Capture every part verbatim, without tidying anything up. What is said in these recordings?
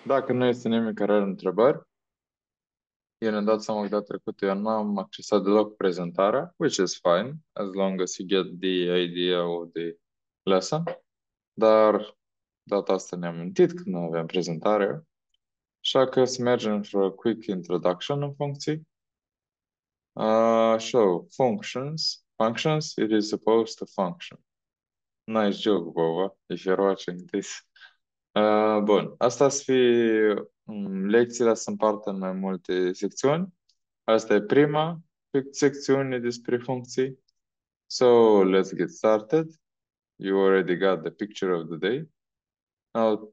Dacă nu este nimeni care are întrebări, eu ne-am dat seama că data trecută eu nu am accesat deloc prezentarea, which is fine, as long as you get the idea of the lesson. Dar data asta ne-am mintit că nu aveam prezentare, așa că să mergem for a quick introduction în funcții. Uh, so, functions. Functions, it is supposed to function. Nice joke, Bova, if you're watching this. Uh, bun, asta să fie, um, lecțiile se împart în mai multe secțiuni. Asta e prima secțiune despre funcții. So, let's get started. You already got the picture of the day. Now,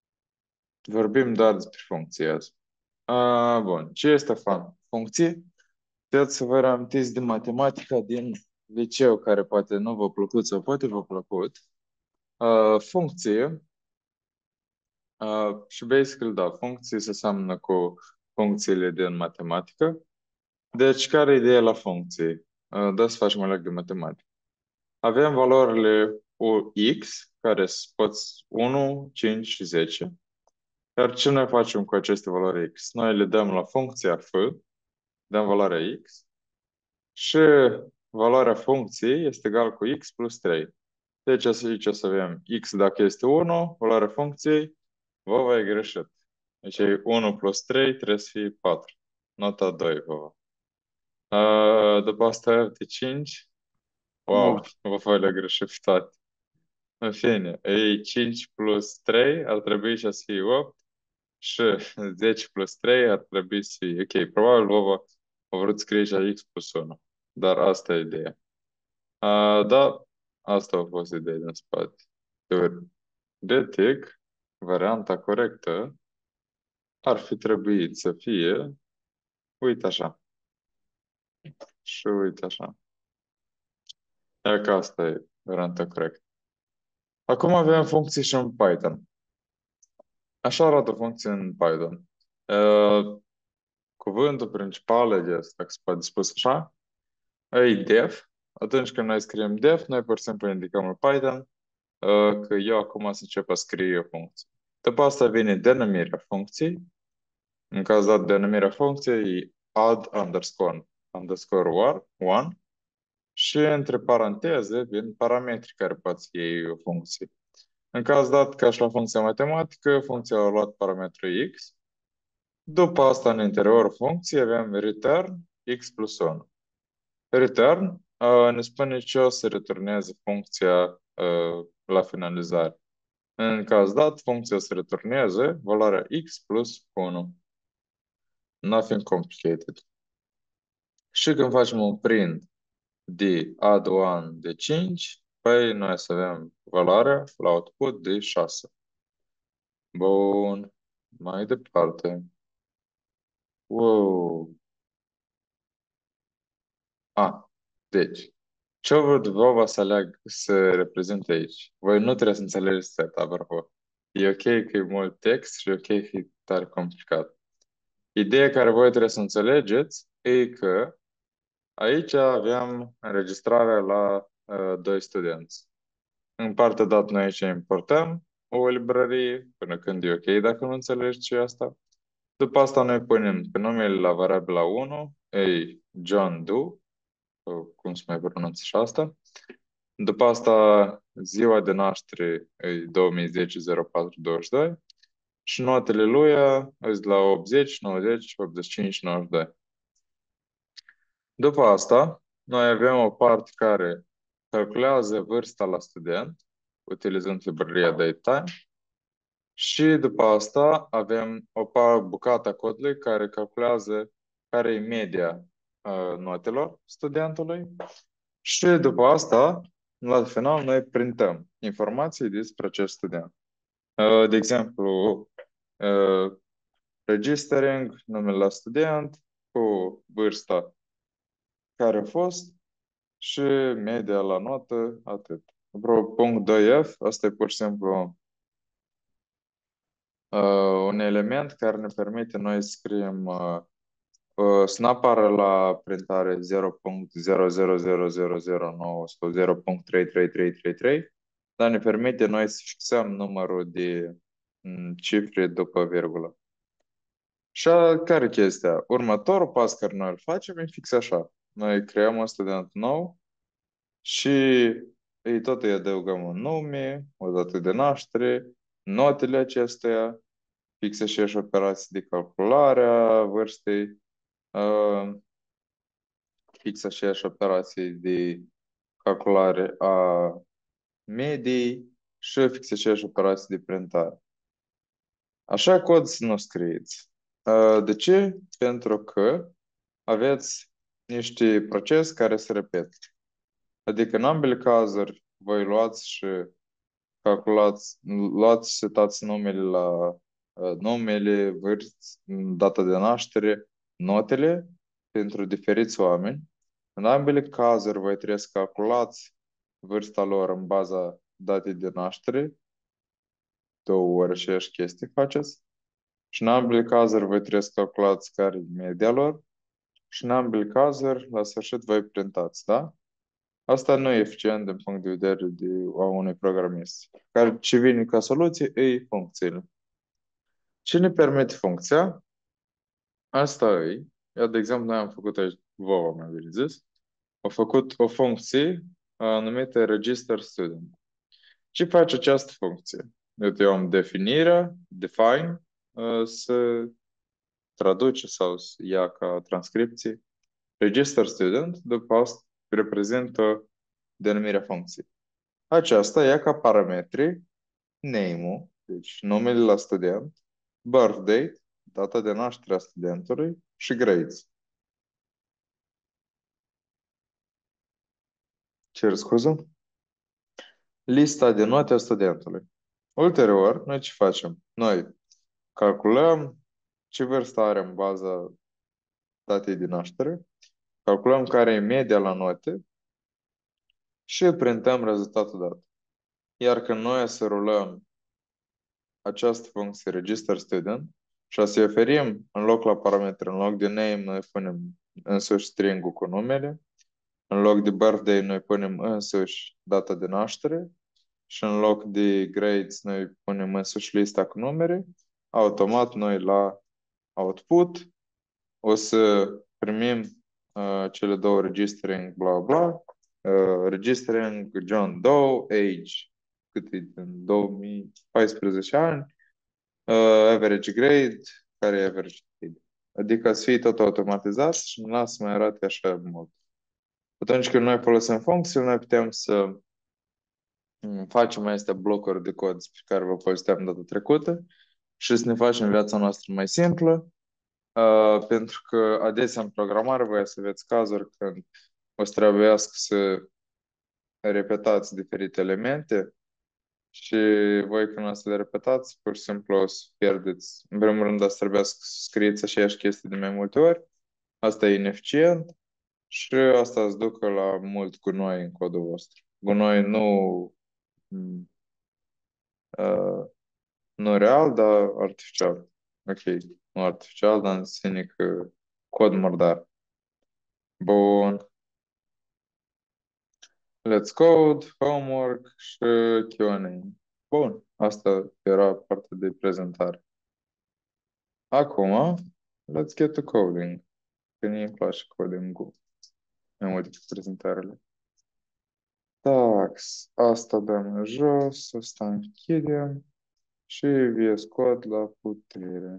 vorbim doar despre funcții azi. Uh, bun, ce este fun? Funcții? Puteți să vă reamintiți de matematica din liceu, care poate nu v-a plăcut sau poate v-a plăcut. Uh, funcție Uh, și basically, da, funcții se seamănă cu funcțiile din matematică. Deci, care e ideea la funcții? Uh, da, să facem o leg de matematică. Avem valorile u x, care sunt unu, cinci și zece. Iar ce noi facem cu aceste valori x? Noi le dăm la funcția f, dăm valoarea x, și valoarea funcției este egal cu x plus trei. Deci aici o să avem x dacă este unu, valoarea funcției, Vova e greșit. Deci e unu plus trei trebuie să fie patru. Nota doi, Vova. Uh, după asta F de cinci. Wow, opt. Vova le-a greșit pe toate. În fine, e cinci plus trei ar trebui să fie opt și zece plus trei ar trebui să fie... Ok, probabil Vova a vrut să scrie și x plus unu. Dar asta e ideea. Uh, da, asta a fost ideea din spate. Teoretic, varianta corectă ar fi trebuit să fie, uite așa, și uite așa. E că asta e varianta corectă. Acum avem funcții și în Python. Așa arată funcții în Python. Uh, cuvântul principal, e asta, dacă se poate spus așa, e def. Atunci când noi scriem def, noi pur și simplu indicăm în Python uh, că eu acum să încep a scrie o funcție. După asta vine denumirea funcției. În caz dat, denumirea funcției e add underscore underscore one. Și între paranteze vin parametri care pot să iei o funcție. În caz dat, ca și la funcția matematică, funcția a luat parametrul x. După asta, în interiorul funcției, avem return x plus unu. Return uh, ne spune ce o să returneze funcția uh, la finalizare. În caz dat, funcția o să returneze valoarea x plus unu. Nothing complicated. Și când facem un print de add one de cinci, păi noi să avem valoarea la output de șase. Bun. Mai departe. Wow. A, deci, ce văd Vova să aleag să reprezinte aici? Voi nu trebuie să înțelegeți set, apropo. E ok că e mult text și e ok că e tare complicat. Ideea care voi trebuie să înțelegeți e că aici aveam înregistrarea la uh, doi studenți. În partea dat noi aici importăm o librărie, până când e ok dacă nu înțelegi ce e asta. După asta noi punem pe numele la variabila unu, ei, John Doe, sau cum se mai pronunță și asta. După asta ziua de naștere e două mii zece zero patru douăzeci și doi și notele lui sunt la optzeci, nouăzeci, optzeci și cinci, nouăzeci și doi. După asta, noi avem o parte care calculează vârsta la student, utilizând librăria DateTime. Și după asta avem o pa- bucată a codului care calculează care e media uh, notelor studentului. Și după asta, la final, noi printăm informații despre acest student. Uh, de exemplu, uh, registering, numele la student, cu vârsta care a fost și media la notă, atât. Vreo punct doi f, asta e pur și simplu uh, un element care ne permite noi să scriem uh, uh, să nu apară la printare zero punct zero zero zero zero zero nouă sau zero punct trei trei trei trei trei, dar ne permite noi să fixăm numărul de cifre după virgulă. Și a- care e chestia? Următorul pas care noi îl facem e fix așa. Noi creăm un student nou și îi tot îi adăugăm un nume, o dată de naștere, notele acesteia, fix și operații de calculare a vârstei, uh, fix aceeași operații de calculare a mediei și fix aceeași operații de printare. Așa cod să nu scrieți. Uh, De ce? Pentru că aveți niște procese care se repetă. Adică în ambele cazuri voi luați și calculați, luați și setați numele la uh, numele, vârst, data de naștere, notele pentru diferiți oameni. În ambele cazuri voi trebui să calculați vârsta lor în baza datei de naștere, două ori aceeași chestie faceți. Și în ambele cazuri voi trebui să calculați care e media lor și în ambele cazuri, la sfârșit, voi printați, da? Asta nu e eficient din punct de vedere de, a unui programist. Care ce vine ca soluție e funcțiile. Ce ne permite funcția? Asta e. Eu, de exemplu, noi am făcut aici, vouă mai bine zis, am făcut o funcție uh, numită register student. Ce face această funcție? Uite, eu am definirea, define, uh, să traduce sau să ia ca transcripție. Register student, după asta, reprezintă denumirea funcției. Aceasta ia ca parametri name-ul, deci numele la student, birth date, data de naștere a studentului și grades. Cer scuză? Lista de note a studentului. Ulterior, noi ce facem? Noi calculăm ce vârstă are în baza datei de naștere, calculăm care e media la note și printăm rezultatul dat. Iar când noi să rulăm această funcție register student și o să oferim în loc la parametri, în loc de name, noi punem însuși string-ul cu numele, în loc de birthday, noi punem însuși data de naștere și în loc de grades, noi punem însuși lista cu numere, automat noi la output o să primim uh, cele două registering, bla bla, uh, registering John Doe, age, cât e, în două mii paisprezece ani, uh, average grade, care e average grade. Adică să fie tot automatizat și nu lasă să mai arate așa mult. Atunci când noi folosim funcții, noi putem să mm, facem aceste blocuri de cod pe care vă povesteam data trecută și să ne facem viața noastră mai simplă, uh, pentru că adesea în programare voi să aveți cazuri când o să trebuiască să repetați diferite elemente și voi când o să le repetați, pur și simplu o să pierdeți. În primul rând, o să trebuiască să scrieți aceeași chestie de mai multe ori. Asta e ineficient și asta îți ducă la mult gunoi în codul vostru. Gunoi nu, mm, uh, nu real, dar artificial. Ok, nu artificial, dar în sine că cod murdar. Bun. Let's code, homework și Q and A. Bun, asta era partea de prezentare. Acum, let's get to coding. Că mie îmi place coding-ul mai mult decât prezentările. Tax, asta dăm în jos, asta închidem și V S Code la putere.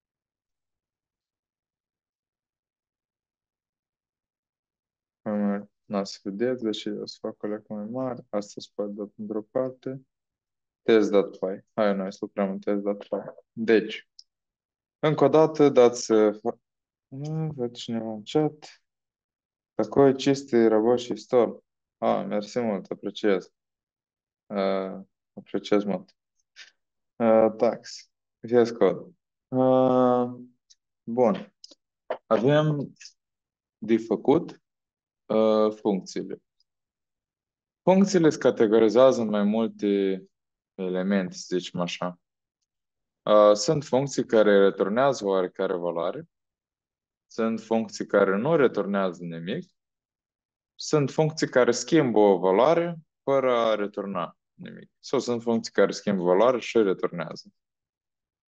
N-a să vedeți, deși o să fac o leacă mai mare. Asta se poate da într-o parte. Test.py. Hai noi să lucrăm în test.py. Deci, încă o dată dați... Nu, văd cineva în chat. Такой чистый рабочий стол. Ah, mersi mult, apreciez. Uh, apreciez mult. Uh, tax. V S Code. Uh, bun. Avem de făcut uh, funcțiile. Funcțiile se categorizează în mai multe elemente, să zicem așa. Uh, sunt funcții care returnează oarecare valoare, sunt funcții care nu returnează nimic, sunt funcții care schimbă o valoare fără a returna nimic. Sau sunt funcții care schimbă valoare și returnează.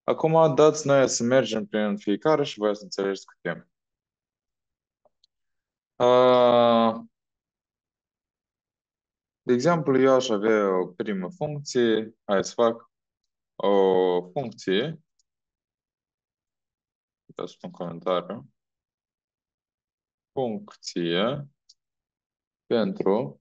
Acum dați noi să mergem prin fiecare și voi să înțelegeți cu timp. Uh, de exemplu, eu aș avea o primă funcție. Hai să fac o funcție. Da, spun comentariu. Funcție pentru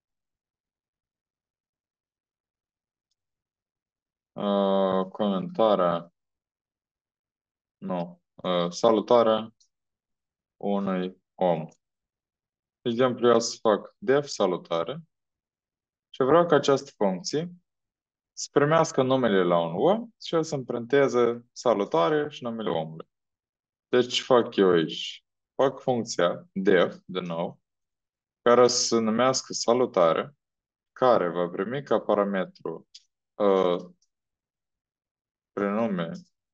uh, comentarea, nu, uh, salutarea unui om. De exemplu, eu o să fac def salutare și vreau ca această funcție să primească numele la un om și el să împrinteze salutare și numele omului. Deci ce fac eu aici? Fac funcția def, de nou, care să numească salutare, care va primi ca parametru uh, prenume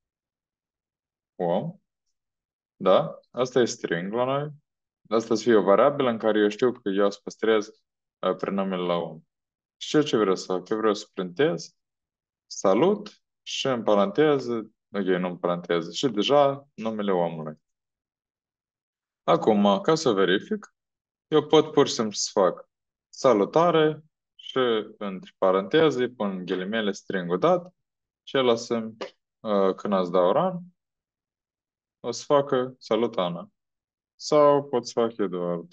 om, da? Asta e string la noi. Asta să fie o variabilă în care eu știu că eu să păstrez uh, prenumele la om. Și eu ce vreau să fac? Eu vreau să printez salut și în paranteză, ok, nu în paranteză, și deja numele omului. Acum, ca să verific, eu pot pur și simplu să fac salutare și între paranteze îi pun ghilimele string-ul dat și el o să, uh, când ați dau run, o să facă salut Ana. Sau pot să fac Eduard.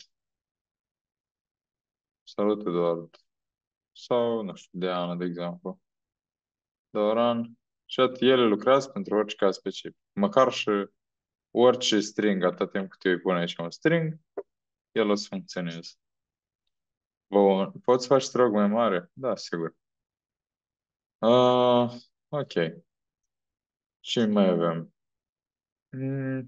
Salut Eduard. Sau, nu știu, Diana, de exemplu. Dau run. Și atât ele lucrează pentru orice caz specific. Măcar și orice string, atât timp cât eu îi pun aici un string, el o să funcționeze. Bun. Poți face te rog mai mare? Da, sigur. Uh, ok. Ce mai avem? Mm,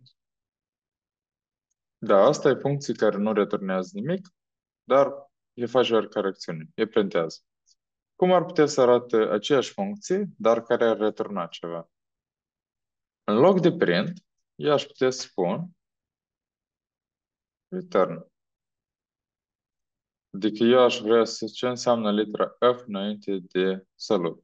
da, asta e funcție care nu returnează nimic, dar e face oricare acțiune. E printează. Cum ar putea să arate aceeași funcție, dar care ar returna ceva? În loc de print, eu aș putea să spun return. Adică eu aș vrea să ce înseamnă litera F înainte de salut.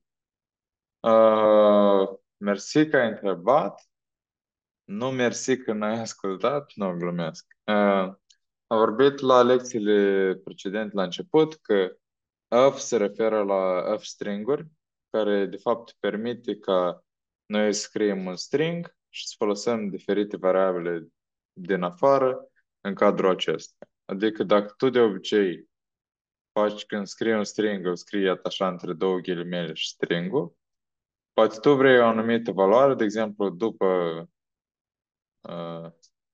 Uh, mersi că ai întrebat. Nu mersi că n-ai ascultat. Nu, glumesc. Uh, am vorbit la lecțiile precedente la început că F se referă la F-string-uri, care de fapt permite ca noi să scriem un string și să folosim diferite variabile din afară în cadrul acesta. Adică dacă tu de obicei faci când scrii un string, îl scrii atașat între două ghilimele și string-ul, poate tu vrei o anumită valoare, de exemplu, după uh,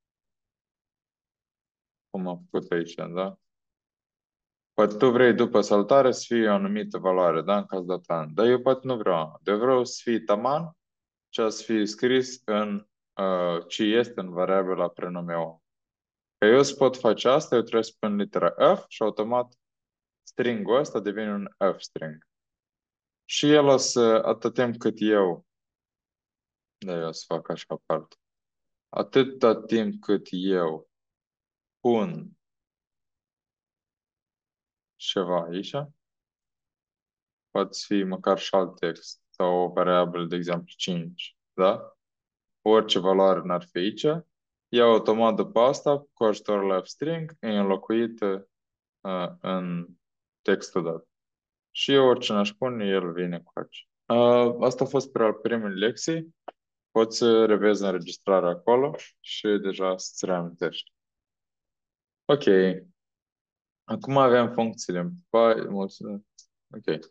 cum am făcut aici, da? Poate tu vrei după salutare să fie o anumită valoare, da? În caz de tan. Dar eu poate nu vreau. Eu vreau să fie taman și să fie scris în uh, ce este în variabila prenume om. Că eu să pot face asta, eu trebuie să pun litera F și automat string-ul ăsta devine un F-string. Și el o să, atât timp cât eu, da, eu o să fac așa aparte, atâta timp cât eu pun ceva aici, poate fi măcar și alt text sau o variabilă, de exemplu, cinci, da? Orice valoare n-ar fi aici, ea automat după asta, cu ajutorul la F-string, e înlocuită uh, în textul dat. Și eu orice n-aș pune, el vine cu aici. Uh, asta a fost pe primele lecții. Poți să revezi înregistrarea acolo și deja să-ți reamintești. Ok. Acum avem funcțiile în Py- mulțumesc. Ok.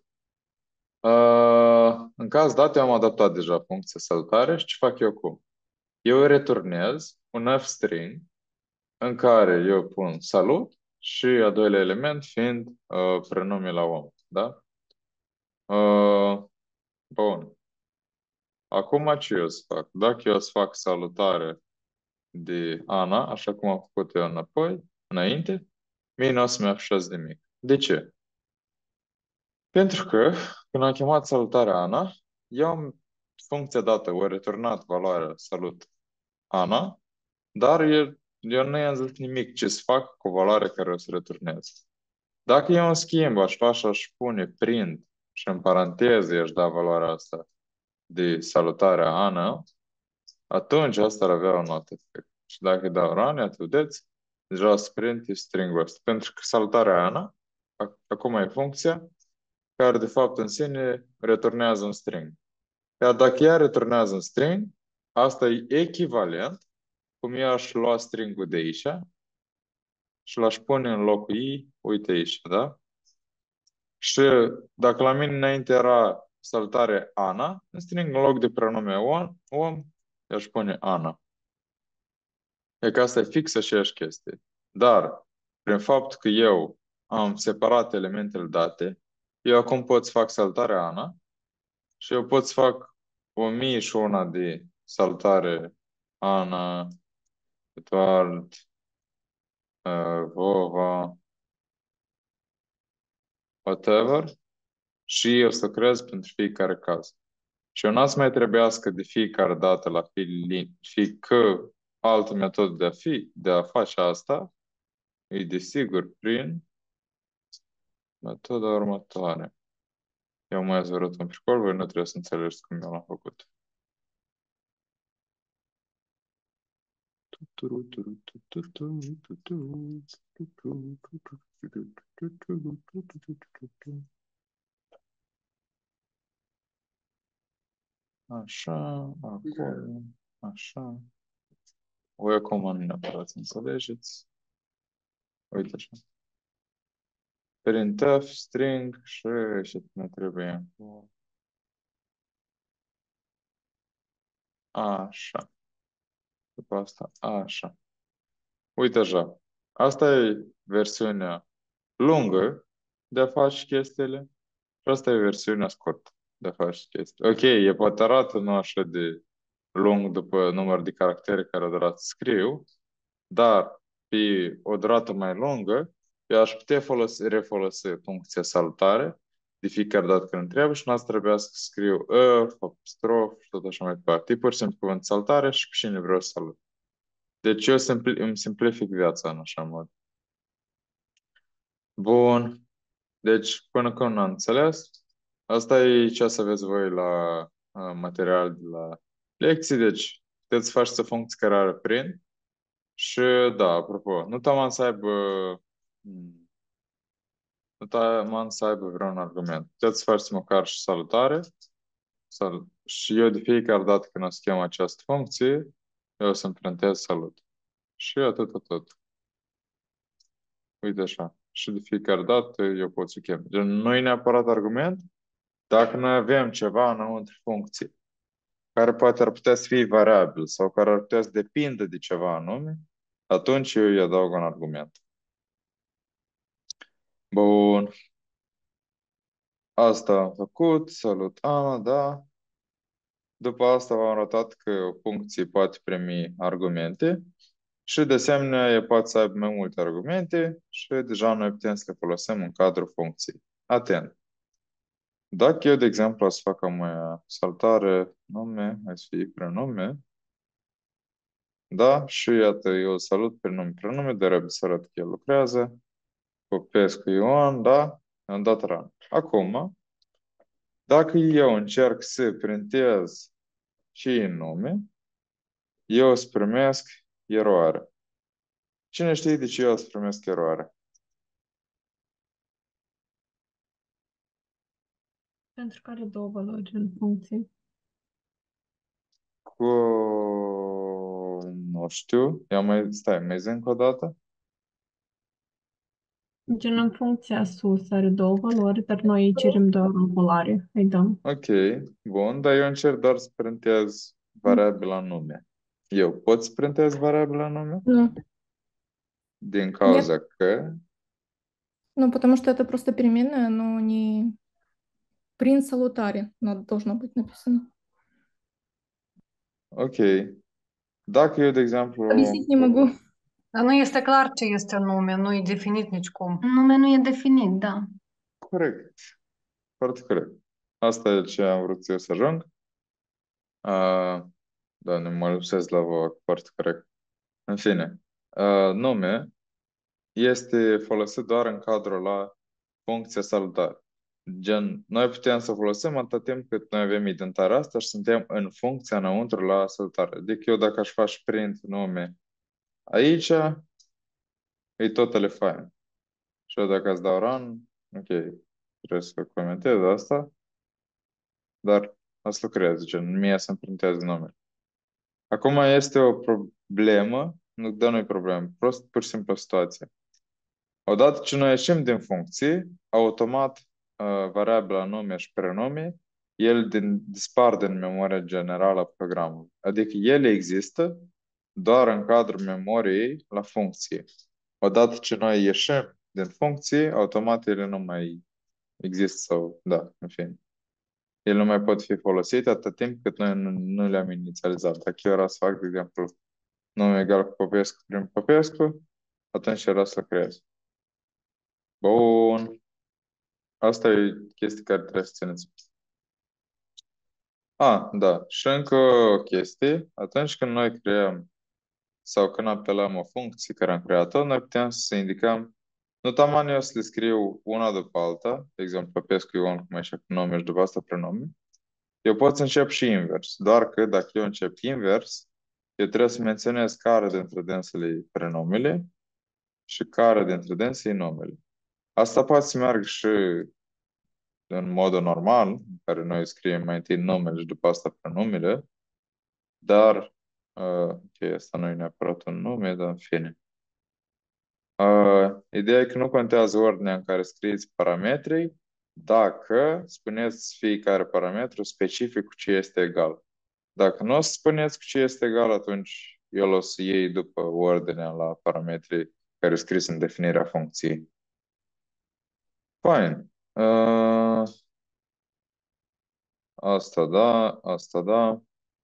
Uh, în caz dat, eu am adaptat deja funcția salutare și ce fac eu cu? Eu returnez un F-string în care eu pun salut și a doilea element fiind uh, prenume la om. Da? Uh, bun. Acum ce eu să fac? Dacă eu să fac salutare de Ana, așa cum am făcut eu înapoi, înainte, mie nu o să-mi afișez nimic. De ce? Pentru că când am chemat salutarea Ana, eu am funcția dată, o returnat valoarea salut Ana, dar eu, eu nu i-am zis nimic ce să fac cu valoarea care o să returnez. Dacă eu în schimb aș face, aș pune print și în paranteză i-aș da valoarea asta de salutare Ana, atunci asta ar avea un alt efect. Și dacă îi dau run, iată, vedeți, deja sprint e string-ul ăsta. Pentru că salutarea Ana, ac- acum e funcția care de fapt în sine returnează un string. Iar dacă ea returnează un string, asta e echivalent cum eu aș lua string-ul de aici și l-aș pune în locul ei, uite aici, da? Și dacă la mine înainte era salutare Ana, în string în loc de prenume om, om i-aș pune Ana. E că asta e fix aceeași chestie. Dar, prin faptul că eu am separat elementele date, eu acum pot să fac salutarea Ana și eu pot să fac o mie și una de salutare Ana, Eduard, uh, Vova, whatever, și eu să creez pentru fiecare caz. Și eu n-ați mai trebuiască de fiecare dată la fi, fi că altă metodă de a fi, de a face asta, e desigur prin metoda următoare. Eu mai ați arăt un pricol, voi nu trebuie să înțelegeți cum eu l-am făcut. Așa, acolo, așa. Voi acum nu neapărat să înțelegeți. Uite așa. Printf, string și ce ne trebuie. Așa. După asta, așa. Uite așa. Asta e versiunea lungă de a face chestiile și asta e versiunea scurtă de a face chestii. Ok, e poate arată nu așa de lung după număr de caractere care a durat să scriu, dar pe o durată mai lungă, eu aș putea folosi, refolosi funcția salutare de fiecare dată când îmi trebuie și nu ați trebuia să scriu a, apostrof și tot așa mai departe. E pur și simplu cuvânt salutare și pe cine vreau să salut. Deci eu simpli, îmi simplific viața în așa mod. Bun. Deci, până când nu am înțeles, asta e ce să vezi voi la uh, material de la lecții. Deci, puteți face să funcții care are print. Și da, apropo, nu taman să aibă hmm, nu taman să aibă vreun argument. Puteți face măcar și salutare. Sal și eu de fiecare dată când o să chem această funcție, eu o să-mi printez salut. Și atât, atât. Uite așa. Și de fiecare dată eu pot să chem. Deci nu e neapărat argument. Dacă noi avem ceva înăuntru funcție care poate ar putea să fie variabil sau care ar putea să depindă de ceva anume, atunci eu îi adaug un argument. Bun. Asta am făcut. Salut, Ana, da. După asta v-am arătat că o funcție poate primi argumente și de asemenea e poate să aibă mai multe argumente și deja noi putem să le folosim în cadrul funcției. Atent! Dacă eu, de exemplu, o să fac o salutare nume, hai să fie prenume, da? Și iată, eu salut prenume, prenume, de răbdă să arăt că el lucrează, copiez cu Ioan, da? Am dat run. Acum, dacă eu încerc să printez și în nume, eu o să primesc eroare. Cine știe de ce eu o să primesc eroare? Pentru că are două valori în funcție. Cu... Nu știu. Ia mai, stai, mai zi încă o dată? Gen în funcția sus are două valori, dar noi îi cerem doar o valoare. Îi dăm. Ok, bun, dar eu încerc doar să printez variabila nume. Eu pot să printez variabila nume? Nu. Din Нет. cauza că... Ну, потому что это просто переменная, но не print salutare. Надо, должно быть написано. Ok. Dacă eu, de exemplu... Объяснить не могу. Dar nu este clar ce este nume, nu e definit nicicum. Nume nu e definit, da. Corect. Foarte corect. Asta e ce am vrut eu să ajung. Uh, da, nu mă lipsesc la voi, foarte corect. În fine, uh, nume este folosit doar în cadrul la funcția salutare. Gen, noi putem să folosim atât timp cât noi avem identarea asta și suntem în funcția înăuntru la salutare. Adică eu dacă aș face print nume aici, e total fine. Și eu dacă îți dau run, ok, trebuie să comentez asta, dar asta lucrează, gen, mie să-mi printează numele. Acum este o problemă, nu, dar nu e problemă, prost, pur și simplu o situație. Odată ce noi ieșim din funcție, automat uh, variabila nume și prenume, el din, dispar din memoria generală a programului. Adică ele există doar în cadrul memoriei la funcție. Odată ce noi ieșim din funcție, automat ele nu mai există sau, da, în fine. Ele nu mai pot fi folosite atât timp cât noi nu, nu le-am inițializat. Dacă eu era să fac, de exemplu, nume egal cu Popescu prin Popescu, atunci era să creez. Bun. Asta e chestia care trebuie să țineți. A, da. Și încă o chestie. Atunci când noi creăm sau când apelăm o funcție care am creat-o, noi putem să indicăm, nu taman eu să le scriu una după alta, de exemplu, Popescu Ion, cum e așa cu nume și după asta prenume. Eu pot să încep și invers. Doar că dacă eu încep invers, eu trebuie să menționez care dintre dânsele prenumele și care dintre dânsele numele. Asta poate să meargă și în modul normal, în care noi scriem mai întâi numele și după asta prenumele, dar, uh, ok, asta nu e neapărat un nume, dar în fine. Uh, ideea e că nu contează ordinea în care scrieți parametrii, dacă spuneți fiecare parametru specific cu ce este egal. Dacă nu o să spuneți cu ce este egal, atunci el o să iei după ordinea la parametrii care sunt scris în definirea funcției. Fine. Uh, asta da, asta da.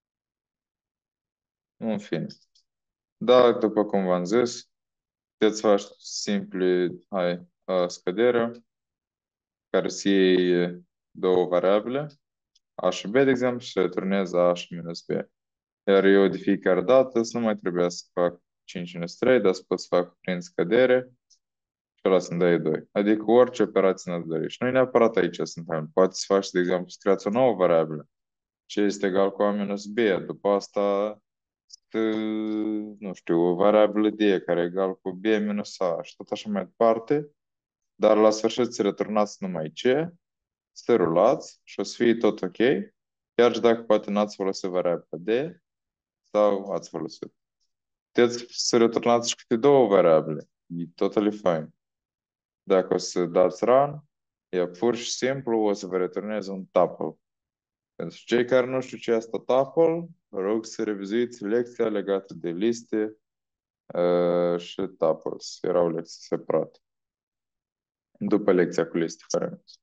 În fine. Da, după cum v-am zis, puteți face simpli, hai, uh, scăderea, care să iei două variabile, A și B, de exemplu, și returnez A și minus B. Iar eu de fiecare dată să nu mai trebuie să fac cinci minus trei, dar să pot să fac prin scădere și ăla să-mi dai doi. Adică orice operație ne-ați dori. Și nu e neapărat aici suntem. Poate să faci, de exemplu, să creați o nouă variabilă. C este egal cu A minus B. După asta, nu știu, o variabilă D care e egal cu B minus A și tot așa mai departe. Dar la sfârșit să returnați numai C, să rulați și o să fie tot ok. Chiar și dacă poate n-ați folosit variabila D sau ați folosit. Puteți să returnați și câte două variabile. E totally fine. Dacă o să dați run, e pur și simplu o să vă returneze un tuple. Pentru cei care nu știu ce este tuple, vă rog să revizuiți lecția legată de liste uh, și tuples. Era o lecție separată. După lecția cu liste parametri.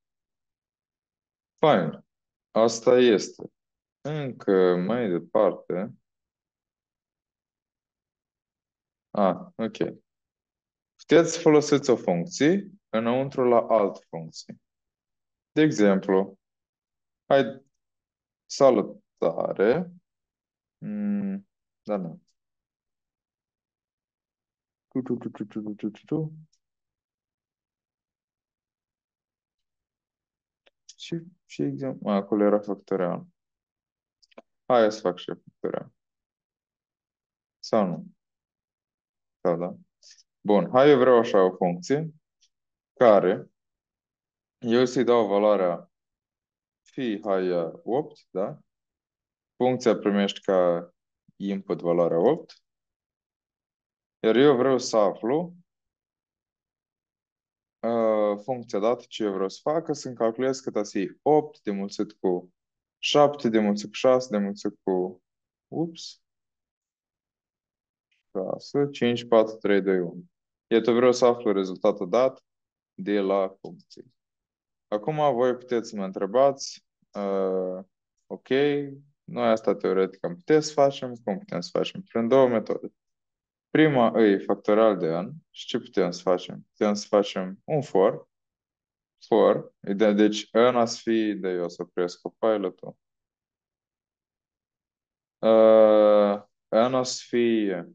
Fine. Asta este. Încă mai departe. Ah, ok. Puteți să folosiți o funcție înăuntru la altă funcție. De exemplu, hai, salutare. Mm, da, nu. Tu, tu, tu, tu, tu, tu, tu, tu, tu. Și, și exemplu, a, acolo era factorial. Hai să fac și eu factorial. Sau nu? Sau da? Bun, hai eu vreau așa o funcție care eu să-i dau valoarea fi, hai, opt, da? Funcția primește ca input valoarea opt. Iar eu vreau să aflu uh, funcția dată ce eu vreau să facă, să-mi calculez cât a fi opt de mulțit cu șapte, de mulțit cu șase, de mulțit cu ups, șase, cinci, patru, trei, doi, unu. Iată, vreau să aflu rezultatul dat de la funcție. Acum voi puteți să mă întrebați, uh, ok, noi asta teoretic am putea să facem, cum putem să facem? Prin două metode. Prima e factorial de n și ce putem să facem? Putem să facem un for, for, de, deci n a să fie, de eu să opresc cu pilot-ul. Uh, n a să fie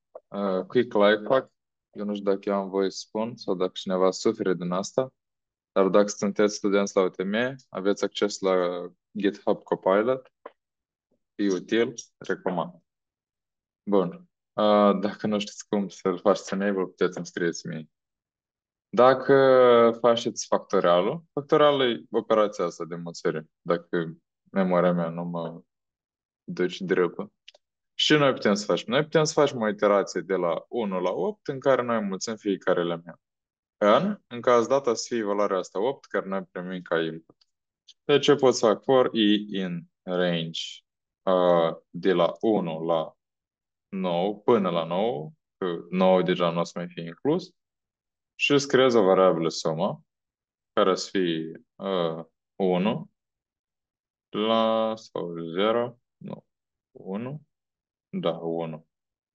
uh, quick life hack. Eu nu știu dacă eu am voie să spun sau dacă cineva suferă din asta. Dar dacă sunteți studenți la U T M, aveți acces la GitHub Copilot. E util, recomand. Bun. Uh, dacă nu știți cum să-l faceți enable, puteți să-mi scrieți mie. Dacă faceți factorialul, factorialul e operația asta de mulțire, dacă memoria mea nu mă duce dreaptă. Și noi putem să facem? Noi putem să facem o iterație de la unu la opt în care noi mulțim fiecare element. N, în caz data să fie valoarea asta opt, care noi primim ca input. Deci eu pot să fac for i in range uh, de la unu la nouă până la nouă, că nouă deja nu o să mai fie inclus, și îți creez o variabilă sumă, care să fie uh, unu la sau zero, nu, unu, da, unu.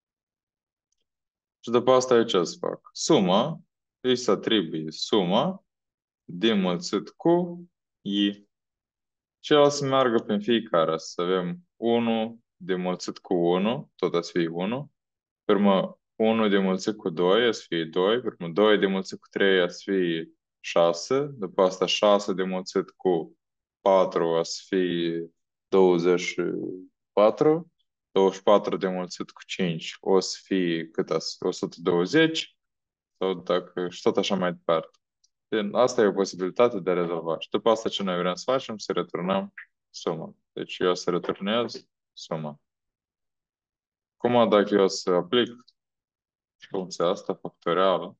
Și după asta eu ce să fac? Suma, îi să atribuie suma de mulțit cu i. Și el să meargă prin fiecare, să avem unu de mulțit cu unu, tot o să fie unu, pe urmă unu de mulțit cu doi, o să fie doi, pe urmă doi de mulțit cu trei, o să fie șase, după asta șase de mulțit cu patru, o să fie douăzeci și patru, douăzeci și patru de mulțit cu cinci, o să fie cât o sută douăzeci, sau dacă, și tot așa mai departe. Asta e o posibilitate de a rezolva. Și după asta ce noi vrem să facem, să returnăm suma. Deci eu o să returnez suma. Cum dacă eu o să aplic funcția asta factorială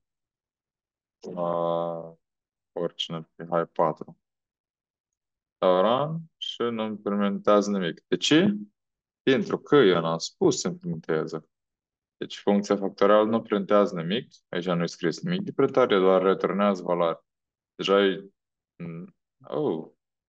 la oricine, hai patru. Dau run și nu implementează nimic. De ce? Pentru că eu n-am spus să implementeze. Deci funcția factorială nu printează nimic. Aici nu-i scris nimic de printare, doar returnează valoare. Deja e... Oh.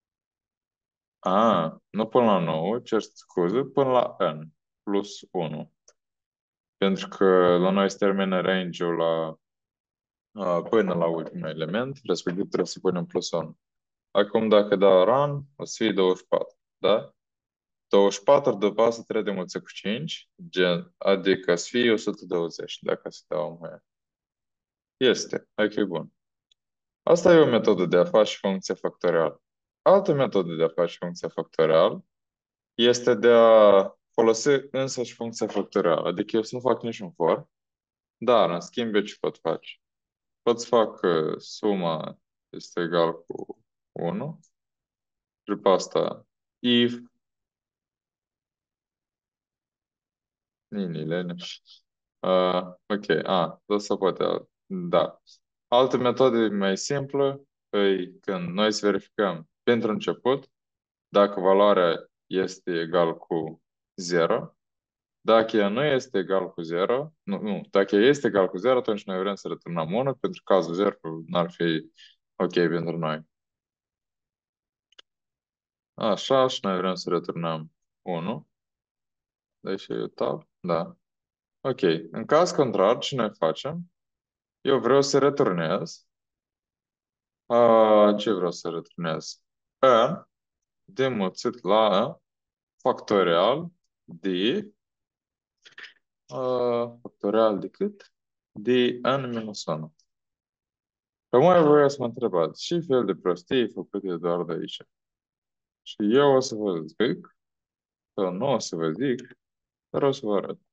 A, nu până la nouă, cer scuze, până la n plus unu. Pentru că la noi se termină range-ul la, a, până la ultimul element, respectiv trebuie să punem plus unu. Acum dacă dau run, o să fie douăzeci și patru, da? douăzeci și patru după asta trebuie de mulțit cu cinci, gen, adică să fie o sută douăzeci, dacă să dau mai. Este, hai că e bun. Asta e o metodă de a face funcție factorială. Altă metodă de a face funcție factorială este de a folosi însăși funcția factorială. Adică eu să nu fac niciun for, dar în schimb eu ce pot face? Pot să fac uh, suma este egal cu unu și după asta if ninile, uh, ok, a, tot să poate, da. Altă metodă mai simplă e când noi să verificăm pentru început dacă valoarea este egal cu zero. Dacă ea nu este egal cu zero, nu, nu, dacă ea este egal cu zero, atunci noi vrem să returnăm unu, pentru că cazul zero n-ar fi ok pentru noi. Așa, și noi vrem să returnăm unu. Deci e tab, da. Ok. În caz contrar, ce noi facem? Eu vreau să returnez. A, ce vreau să returnez? N de mulțit la factorial de a, factorial de cât? De n minus unu. Că mai voi să mă întrebați ce fel de prostii făcute doar de aici. Și eu o să vă zic, sau nu o să vă zic, dar o să vă arăt.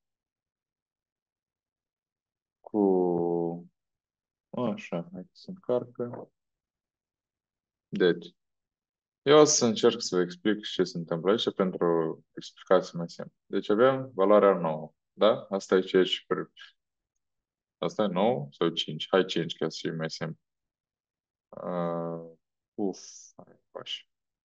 Cu... Așa, hai să încarcă. Deci, eu o să încerc să vă explic ce se întâmplă aici pentru explicații mai simple. Deci avem valoarea nouă, da? Asta e ce și per... Asta e nouă sau cinci? Hai cinci, ca să fie mai simplu. Uh, uf, hai, pași.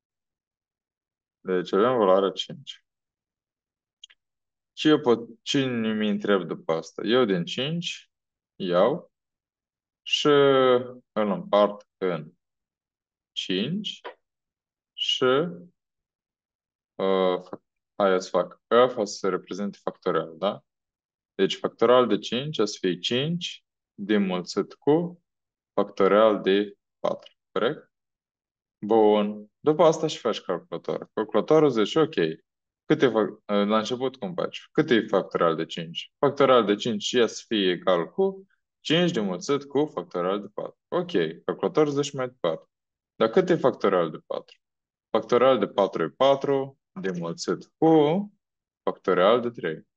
Deci avem valoarea cinci. Ce eu pot, ce mi întreb după asta? Eu din cinci iau și îl împart în cinci și uh, hai să fac F, o să se reprezinte factorial, da? Deci factorial de cinci o să fie cinci dimulțit cu factorial de patru, corect? Bun. După asta și faci calculator. Calculatorul zice, ok, cât e, la început cum faci? Cât e factorial de cinci? Factorial de cinci e să fie egal cu cinci de mulțit cu factorial de patru. Ok, calculator zice mai departe. Dar cât e factorial de patru? Factorial de patru e patru, de mulțit cu factorial de trei.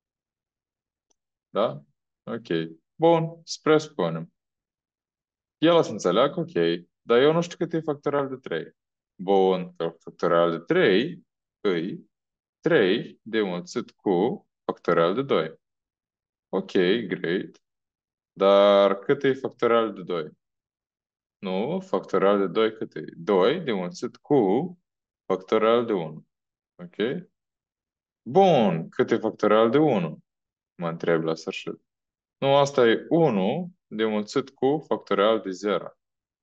Da? Ok. Bun, să presupunem. El o să înțeleagă, ok, dar eu nu știu cât e factorial de trei. Bun, că factorial de trei îi trei de mulțit cu factorial de doi. Ok, great. Dar cât e factorial de doi? Nu, factorial de doi cât e? doi de mulțit cu factorial de unu. Ok? Bun, cât e factorial de unu? Mă întreb la sfârșit. Nu, asta e unu de mulțit cu factorial de zero.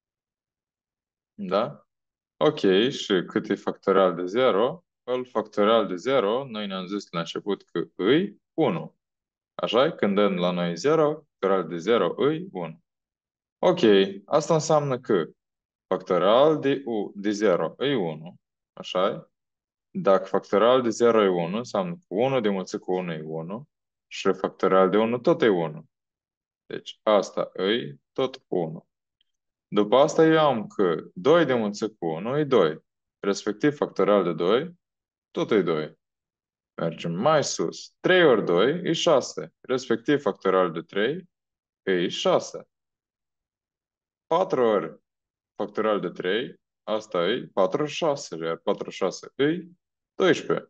Da? Ok, și cât e factorial de zero? Îl factorial de zero, noi ne-am zis la început că îi unu. Așa? Când dăm la noi zero, factorial de zero îi unu. Ok, asta înseamnă că factorial de, u, de zero e unu. Așa? Dacă factorial de zero e unu, înseamnă că unu de mulțit cu unu e unu și factorial de unu tot e unu. Deci asta e tot unu. După asta eu am că doi de mulțit cu unu e doi. Respectiv factorial de doi tot e doi. Mergem mai sus. trei ori doi e șase. Respectiv factorial de trei e șase. patru ori factorial de trei, asta e patru ori șase, iar patru ori șase e doisprezece.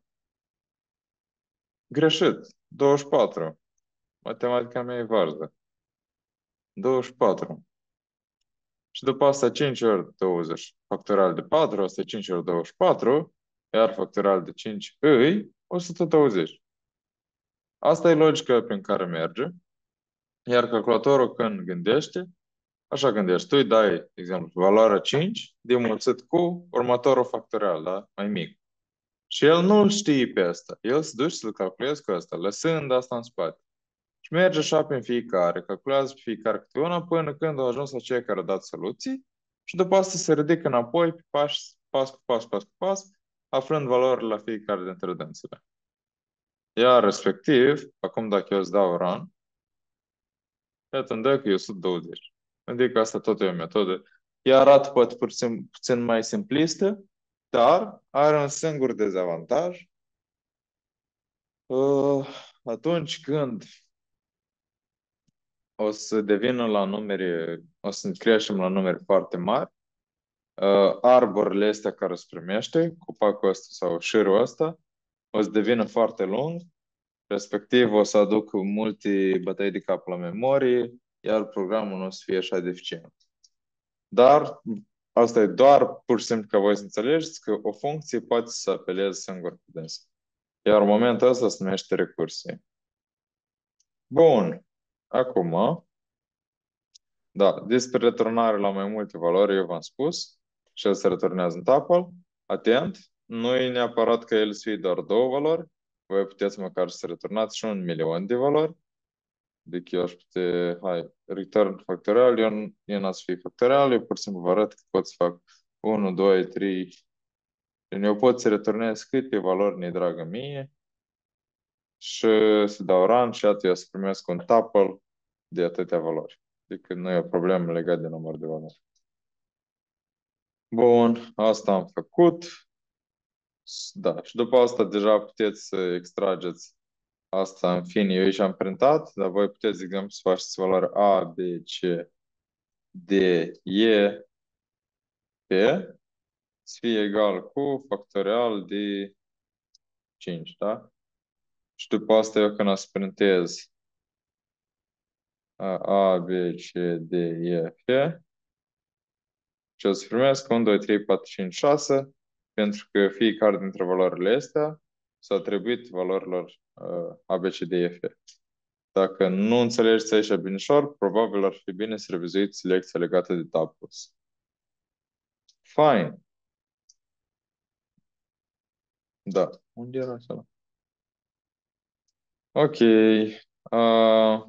Greșit. douăzeci și patru. Matematica mea e varză. douăzeci și patru. Și după asta cinci ori douăzeci. Factorial de patru, asta e cinci ori douăzeci și patru, iar factorial de cinci îi o sută douăzeci. Asta e logica prin care merge. Iar calculatorul când gândește, așa gândești. Tu îi dai, de exemplu, valoarea cinci de mulțit cu următorul factorial, da? Mai mic. Și el nu știe pe asta. El se duce să-l calculeze cu asta, lăsând asta în spate. Și merge așa prin fiecare, calculează pe fiecare câte una până când a ajuns la cei care au dat soluții și după asta se ridică înapoi pe pas, pas cu pas, pas cu pas, aflând valorile la fiecare dintre dânsele. Iar respectiv, acum dacă eu îți dau run, iată îmi dă că e o sută douăzeci. Adică asta tot e o metodă. Ea arată poate puțin, puțin mai simplistă, dar are un singur dezavantaj. Uh, atunci când o să devină la numere, o să creștem la numere foarte mari, uh, arborele astea care se primește, copacul ăsta sau șirul ăsta, o să devină foarte lung, respectiv o să aduc multe bătăi de cap la memorie, iar programul nu o să fie așa de eficient. Dar asta e doar pur și simplu ca voi să înțelegeți că o funcție poate să apeleze singur pe dânsă. Iar în momentul ăsta se numește recursie. Bun. Acum, da, despre returnare la mai multe valori, eu v-am spus, și el se returnează în tuple. Atent, nu e neapărat că el să fie doar două valori, voi puteți măcar să returnați și un milion de valori. Deci eu aș putea, hai, return factorial, eu, eu n-ați fi factorial, eu pur și simplu vă arăt că pot să fac unu, doi, trei, eu pot să returnez câte valori ne dragă mie și să dau run și atât eu să primesc un tuple de atâtea valori. Adică nu e o problemă legată de număr de valori. Bun, asta am făcut. Da, și după asta deja puteți să extrageți asta în fine. Eu aici am printat, dar voi puteți, de exemplu, să faceți valoarea A, B, C, D, E, P să fie egal cu factorial de cinci, da? Și după asta eu când o să printez A, A, B, C, D, E, F și o să primesc unu, doi, trei, patru, cinci, șase, pentru că fiecare dintre valorile astea s-a atribuit valorilor uh, A, B, C, D, E, F. Dacă nu înțelegeți aici binișor, probabil ar fi bine să revizuiți lecția legată de tuples. Fine. Da. Unde era asta? Ok. Uh...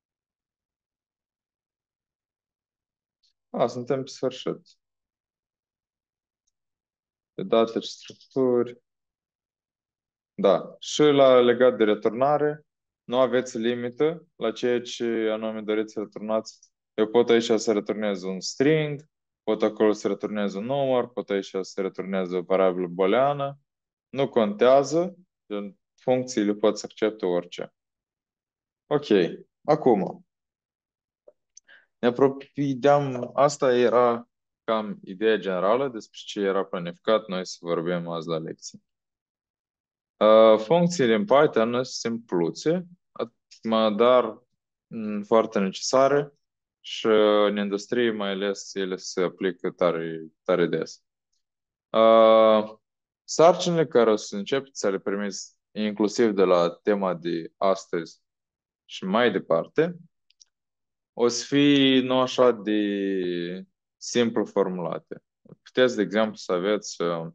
A, suntem pe sfârșit. De date și structuri. Da. Și la legat de returnare, Nu aveți limită la ceea ce anume doriți să returnați. Eu pot aici să returnez un string, pot acolo să returnez un număr, pot aici să returnez o variabilă booleană. Nu contează, funcțiile pot să accepte orice. Ok, acum ne apropiem, asta era cam ideea generală despre ce era planificat noi să vorbim azi la lecție. Uh, funcțiile în Python sunt simpluțe, dar mm, foarte necesare și în industrie mai ales ele se aplică tare, tare des. Uh, sarcinile care o să începeți să le primiți inclusiv de la tema de astăzi și mai departe, o să fie nu așa de simplu formulate. Puteți, de exemplu, să aveți uh,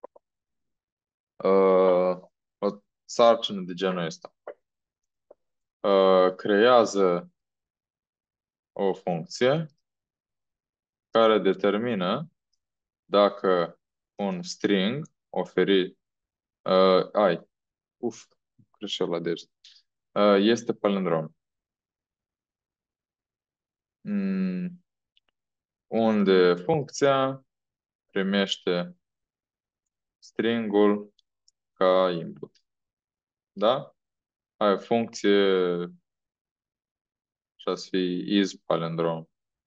uh, o sarcină de genul ăsta. Uh, creează o funcție care determină dacă un string oferit uh, ai, uf, greșeală la deget, uh, este palindrom. Mm, unde funcția primește stringul ca input. Da? Ai funcție și să fie is palindrom.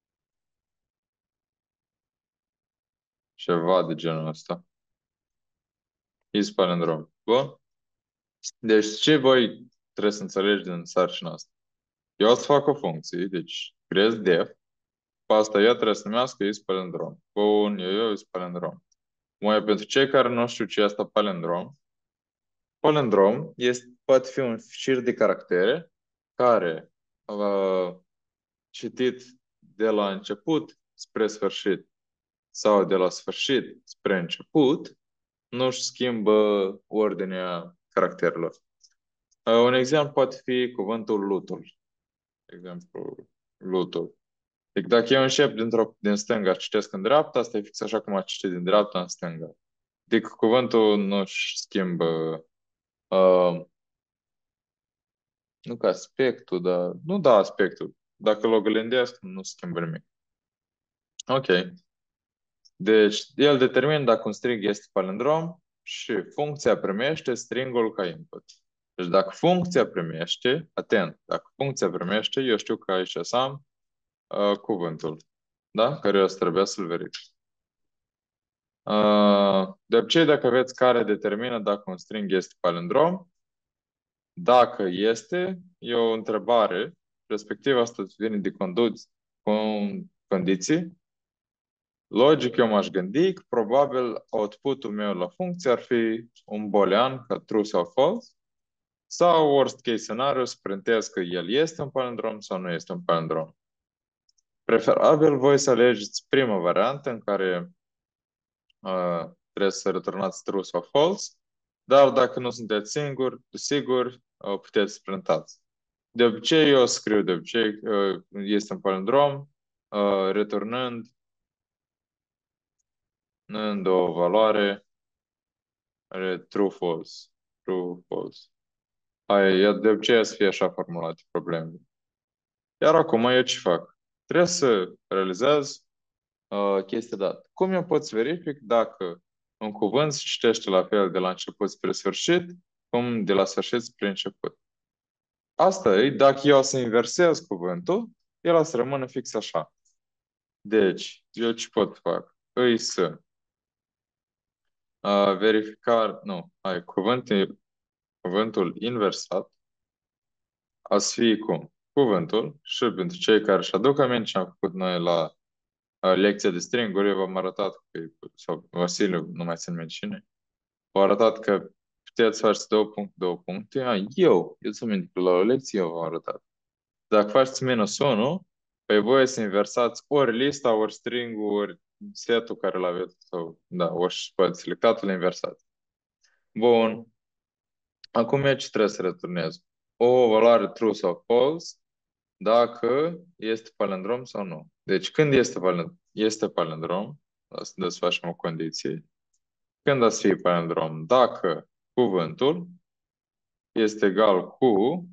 Ceva de genul ăsta. Is palindrom. Bun? Deci ce voi trebuie să înțelegi din sarcina asta? Eu o să fac o funcție, deci creez def, pe asta ea trebuie să numească is palindrom. Bun, eu, eu is palindrom. Mai pentru cei care nu știu ce este palindrom, palindrom este, poate fi un șir de caractere care uh, citit de la început spre sfârșit sau de la sfârșit spre început, nu-și schimbă ordinea caracterelor. Uh, un exemplu poate fi cuvântul lutul. De exemplu, lutul. Deci dacă eu încep dintr-o, din stânga, citesc în dreapta, asta e fix așa cum a citit din dreapta în stânga. Deci cuvântul nu-și schimbă uh, nu ca aspectul, dar nu da aspectul. Dacă îl ogândesc, nu schimbă nimic. Ok. Deci, el determină dacă un string este palindrom și funcția primește stringul ca input. Deci dacă funcția primește, atent, dacă funcția primește, eu știu că aici să am uh, cuvântul, da? Care eu trebuie să-l verific. Uh, de obicei, dacă aveți care determină dacă un string este palindrom, dacă este, e o întrebare, respectiv asta vine de conduți, con, condiții. Logic, eu m-aș gândi că probabil output-ul meu la funcție ar fi un boolean, ca true sau false, sau worst case scenario, să printez că el este un palindrom sau nu este un palindrom. Preferabil voi să alegeți prima variantă în care uh, trebuie să returnați true sau false, dar dacă nu sunteți singuri, sigur, uh, puteți să printați. De obicei, eu scriu de obicei, uh, este un palindrom, uh, returnând în o valoare are true, false, true, false. Hai, de obicei să fie așa formulate problemele. Iar acum eu ce fac? Trebuie să realizez uh, chestia dată. Cum eu pot să verific dacă un cuvânt se citește la fel de la început spre sfârșit, cum de la sfârșit spre început? Asta e, dacă eu o să inversez cuvântul, el o să rămână fix așa. Deci, eu ce pot fac? Îi să uh, verificar, nu, hai, cuvântul, cuvântul inversat o să fie cum? Cuvântul, și pentru cei care își aduc aminte ce am făcut noi la uh, lecția de stringuri, eu v-am arătat că, sau Vasiliu, nu mai țin minte cine, v-am arătat că puteți să faceți două puncte, două puncte. A, eu, eu țin minte că la o lecție eu v-am arătat. Dacă faceți minus unu, pe voi să inversați ori lista, ori string-ul, ori setul care îl aveți, sau, da, ori poate selectatul inversat. Bun. Acum eu ce trebuie să returnez? O valoare true sau false, dacă este palindrom sau nu. Deci când este palindrom? Este palindrom, să desfacem o condiție. Când o să fie palindrom? Dacă cuvântul este egal cu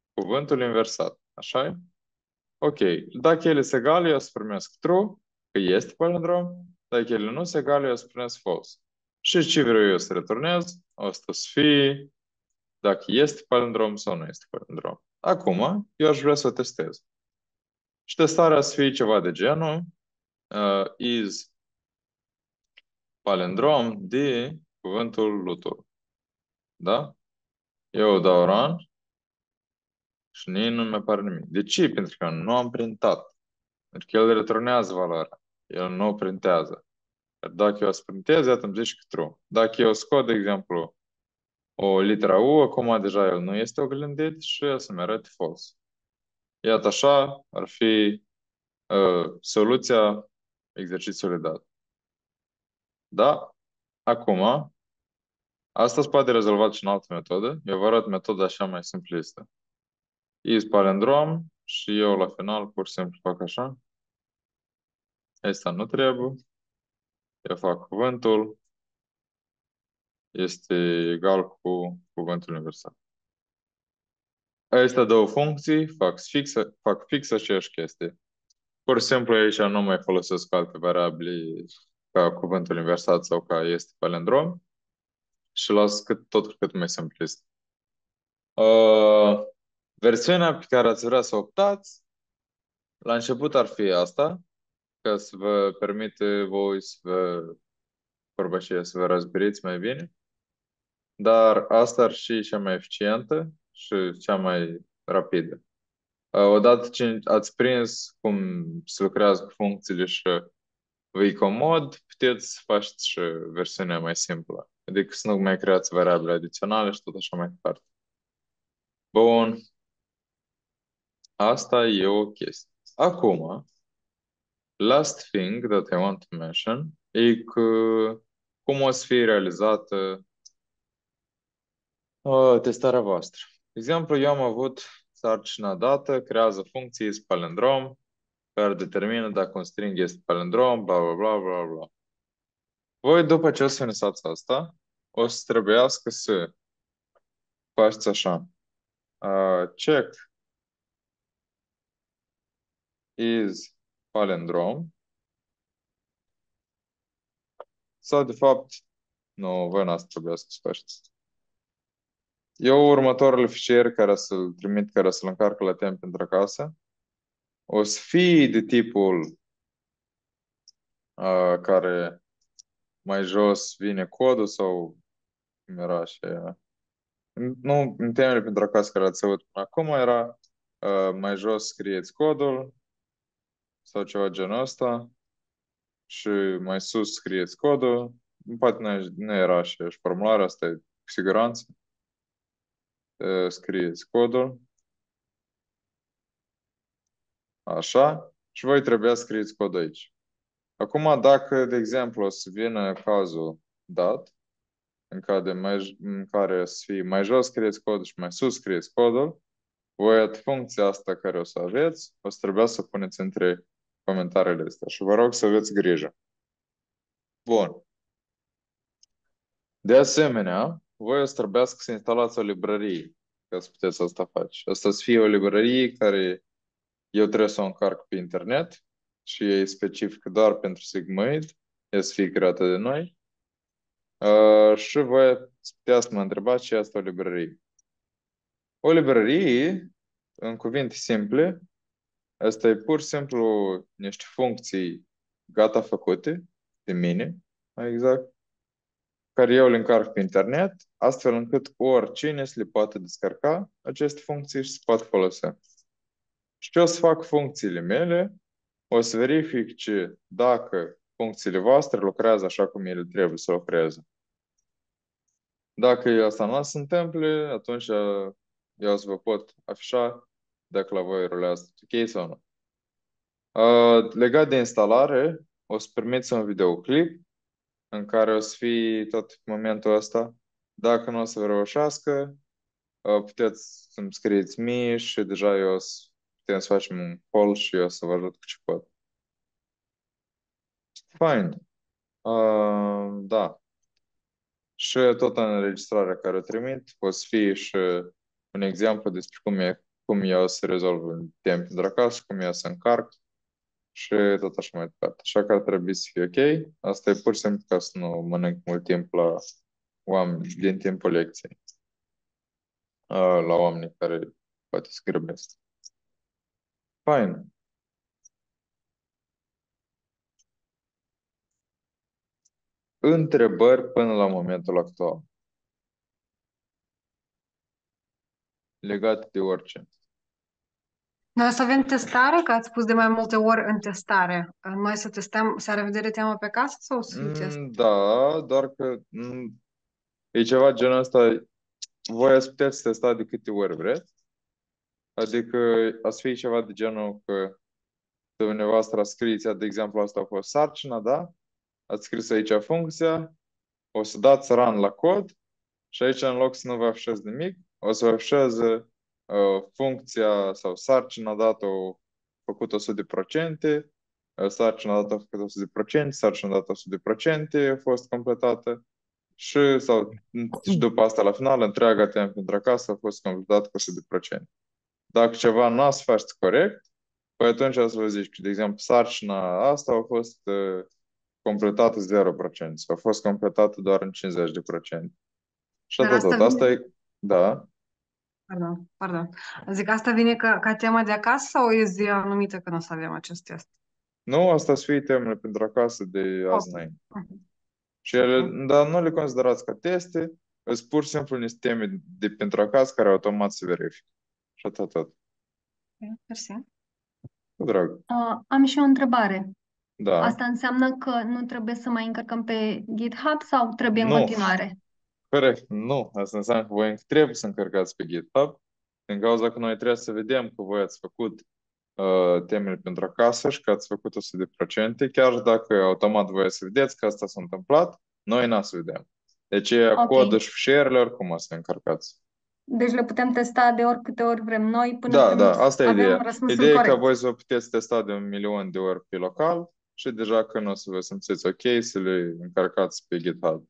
cuvântul inversat. Așa? Ok. Dacă ele sunt egale, eu o să primesc true, că este palindrom. Dacă ele nu sunt egale, eu o să primesc false. Și ce vreau eu să returnez? Asta să fie dacă este palindrom sau nu este palindrom. Acum, eu aș vrea să o testez. Și testarea să fie ceva de genul uh, is palindrom de cuvântul lutur. Da? Eu dau run și nici nu mi apare nimic. De ce? Pentru că nu am printat. Pentru că el returnează valoarea. El nu o printează. Dar dacă eu o sprintez, atunci zici că true. Dacă eu scot, de exemplu, o litera U, acum deja el nu este oglindit și el să-mi arate false. Iată așa ar fi uh, soluția exercițiului dat. Da? Acum, asta se poate rezolva și în altă metodă. Eu vă arăt metoda așa mai simplistă. Is palindrom și eu la final pur și simplu fac așa. Asta nu trebuie. Eu fac cuvântul. Este egal cu cuvântul universal. Acestea două funcții fac fix, fac fix aceeași chestie. Pur și simplu aici nu mai folosesc alte variabile ca cuvântul inversat sau ca este palindrom și las cât, tot cât mai simplist. Uh, versiunea pe care ați vrea să optați la început ar fi asta, ca să vă permite voi să vă vorba și să vă răzberiți mai bine. Dar asta ar fi cea mai eficientă și cea mai rapidă. Odată ce ați prins cum se lucrează cu funcțiile și vă e comod, puteți să faceți și versiunea mai simplă. Adică să nu mai creați variabile adiționale și tot așa mai departe. Bun. Asta e o chestie. Acum, last thing that I want to mention e că cum o să fie realizată uh, testarea voastră. De exemplu, eu am avut sarcina dată, creează funcții palindrom, care determină dacă un string este palindrom, bla bla bla bla bla. Voi, după ce o să finisați asta, o să trebuiască să faceți așa. Uh, check is palindrom. Sau, de fapt, nu, voi n-ați trebuiască să faceți. Eu următorul fișier care să-l trimit, care să-l încarc la timp pentru acasă, o să fie de tipul uh, care mai jos vine codul sau cum era și nu, în temele pentru acasă care ați avut până acum era uh, mai jos scrieți codul sau ceva genul ăsta și mai sus scrieți codul. Poate nu, nu era așa și formularea asta e cu siguranță. Uh, scrieți codul. Așa. Și voi trebuia să scrieți codul aici. Acum, dacă, de exemplu, o să vină cazul dat, în care, mai, în care să fie mai jos scrieți codul și mai sus scrieți codul, voi funcția asta care o să aveți, o să trebuia să puneți între comentariile astea și vă rog să aveți grijă. Bun. De asemenea, voi o să trebuiască să instalați o librărie ca să puteți asta face. Asta să fie o librărie care eu trebuie să o încarc pe internet și e specific doar pentru SigMaid, e să fie creată de noi. Uh, și voi puteți să mă întrebați ce este o librărie. O librărie, în cuvinte simple, asta e pur și simplu niște funcții gata făcute de mine, mai exact, care eu le încarc pe internet, astfel încât oricine se le poate descărca aceste funcții și se poate folosi. Și ce o să fac funcțiile mele? O să verific ce dacă funcțiile voastre lucrează așa cum ele trebuie să lucreze. Dacă asta nu se întâmple, atunci eu o să vă pot afișa dacă la voi rulează ok sau nu. Uh, legat de instalare, o să permiți un videoclip în care o să fie tot momentul ăsta. Dacă nu o să vă reușească, uh, puteți să-mi scrieți mie și deja eu o să putem să facem un call și eu o să vă ajut cu ce pot. Fine. Uh, da. Și tot în înregistrarea care o trimit, o să fie și un exemplu despre cum e cum eu să rezolv teme pentru acasă, cum eu să încarc și tot așa mai departe. Așa că ar trebui să fie ok. Asta e pur și simplu ca să nu mănânc mult timp la oameni din timpul lecției. Uh, la oamenii care poate să grăbesc. Fine. Întrebări până la momentul actual. Legate de orice. Noi o să avem testare, că ați spus de mai multe ori în testare. Noi să testăm, să revedere tema pe casă sau o să fie test? Mm, da, doar că mm, e ceva genul ăsta. Voi ați putea să testa de câte ori vreți. Adică ați fi ceva de genul că dumneavoastră scrieți, de exemplu, asta a fost sarcina, da? Ați scris aici funcția, o să dați run la cod și aici, în loc să nu vă afișez nimic, o să vă afișeze uh, funcția sau sarcina dată o făcut o sută de procente, uh, sarcina dată a făcut o sută de procente, sarcina dată o sută de procente a fost completată și, sau, și după asta, la final, întreaga temă pentru acasă a fost completată cu o sută de procente. Dacă ceva nu ați face corect, păi atunci o să vă zici că, de exemplu, sarcina asta a fost uh, completată zero la sută sau a fost completată doar în cincizeci de procente. Și Dar atât asta tot. Asta vine... e, da. Pardon, pardon. Zic, asta vine ca, ca tema de acasă sau e zi anumită că nu o să avem acest test? Nu, asta să fie temele pentru acasă de Ok. azi înainte. Mhm. Și ele, dar nu le considerați ca teste, sunt pur și simplu niște teme de pentru acasă care automat se verifică. Și atât tot. Mersi. Cu drag. Uh, am și o întrebare. Da. Asta înseamnă că nu trebuie să mai încărcăm pe GitHub sau trebuie în Nu. continuare? Corect. Nu. Asta înseamnă că voi trebuie să încărcați pe GitHub, din cauza că noi trebuie să vedem că voi ați făcut uh, temele pentru acasă și că ați făcut o sută de procente, chiar dacă automat voi să vedeți că asta s-a întâmplat, noi n-am să vedem. Deci e Ok. codul și fișierele oricum o să le încărcați. Deci le putem testa de oricâte ori vrem noi până Da, când da, asta e avem ideea. răspunsul Ideea e că corect. voi să vă puteți testa de un milion de ori pe local și deja când o să vă simțiți ok să le încărcați pe GitHub.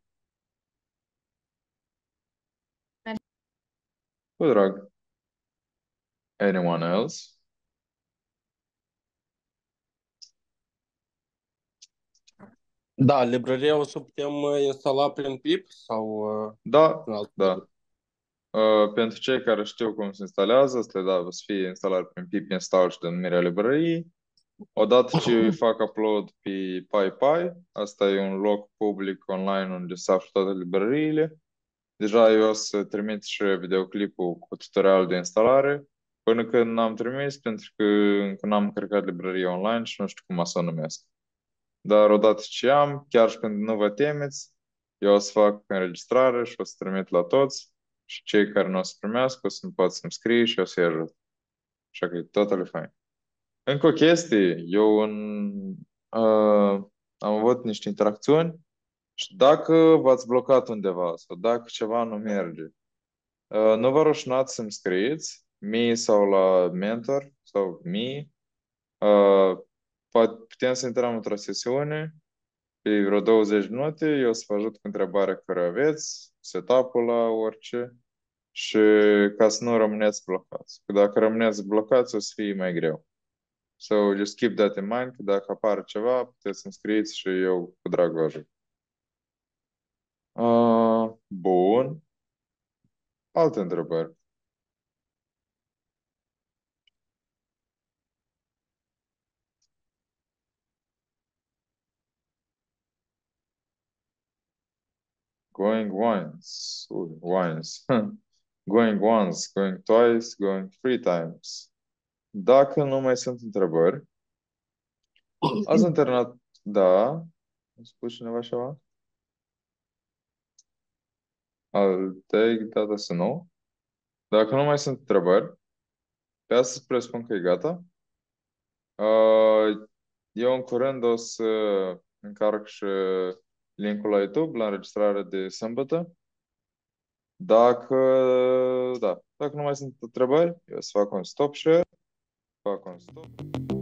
Cu drag. Anyone else? Da, librăria o să putem uh, instala prin pip sau uh, Da, prin alt da. mod? Uh, pentru cei care știu cum se instalează, să le da, o să fie instalat prin pip install și denumirea librăriei. Odată ce îi fac upload pe PyPy, asta e un loc public online unde se află toate librăriile. Deja eu o să trimit și videoclipul cu tutorial de instalare, până când n-am trimis, pentru că încă n-am încărcat librăria online și nu știu cum o să o numesc. Dar odată ce am, chiar și când nu vă temeți, eu o să fac înregistrare și o să trimit la toți și cei care nu o să primească o să-mi pot să-mi scrie și o să-i ajut. Așa că e total fine. Încă o chestie, eu în, uh, am avut niște interacțiuni și dacă v-ați blocat undeva sau dacă ceva nu merge, uh, nu vă rușinați să-mi scrieți, mie sau la mentor sau mie. Uh, poate putem să intrăm într-o sesiune pe vreo douăzeci de minute, eu o să vă ajut cu întrebarea care o aveți, setup-ul la orice și ca să nu rămâneți blocați. Că dacă rămâneți blocați o să fie mai greu. So, just keep that in mind, că dacă apare ceva, puteți să-mi scrieți și eu cu drag vă ajut. Uh, bun. Alte întrebări. Going once, Ui, once. Going once, going twice, going three times. Dacă nu mai sunt întrebări, ați internat, da, a spus cineva ceva? Alte data să nu. Dacă nu mai sunt întrebări, pe astăzi presupun că e gata. Uh, Eu în curând o să încarc și linkul la YouTube, la înregistrare de sâmbătă. Dacă, da, dacă nu mai sunt întrebări, eu o să fac un stop share, fac un stop.